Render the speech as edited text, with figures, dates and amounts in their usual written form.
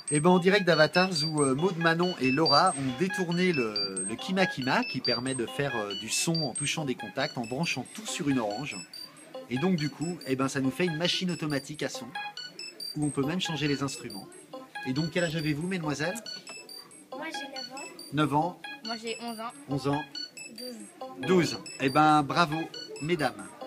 Et ben en direct d'Avatars où Maud, Manon et Laura ont détourné le Kima Kima qui permet de faire du son en touchant des contacts, en branchant tout sur une orange. Et donc du coup, eh ben, ça nous fait une machine automatique à son où on peut même changer les instruments. Et donc quel âge avez-vous, mesdemoiselles? Moi j'ai 9 ans. 9 ans, Moi j'ai 11 ans. 11 ans, 12. 12. Eh ben bravo, mesdames.